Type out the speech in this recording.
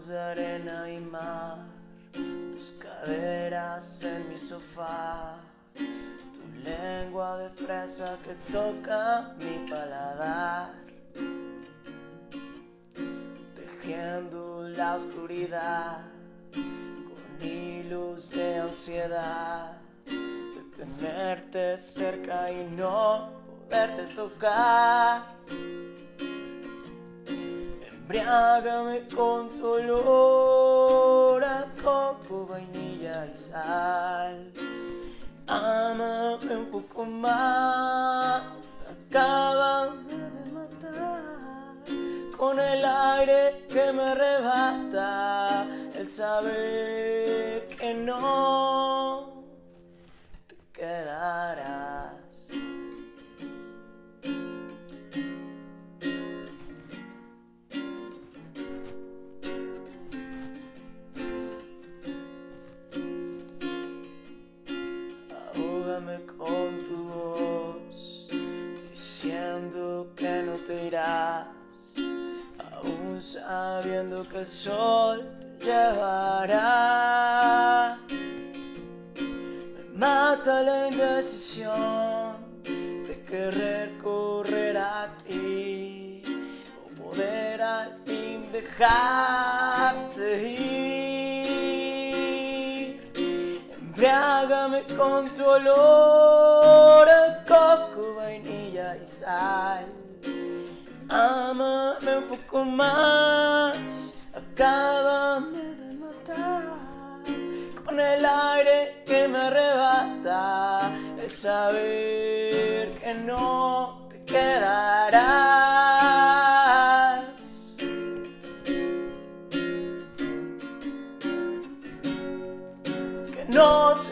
de arena y mar, tus caderas en mi sofá, tu lengua de fresa que toca mi paladar, tejiendo la oscuridad con hilos de ansiedad, de tenerte cerca y no poderte tocar. Embriágame con tu olor a coco, vainilla y sal. Ámame un poco más, acábame de matar. Con el aire que me arrebata, el saber que no te quedarás. Ahógame con tu voz, diciendo que no te irás, aún sabiendo que el sol te llevará. Me mata la indecisión de querer correr a ti, o poder al fin dejarte ir. Embriágame con tu olor a coco, vainilla y sal. Ámame un poco más, acábame de matar. Con el aire que me arrebata, el saber que no te quedarás. Que no te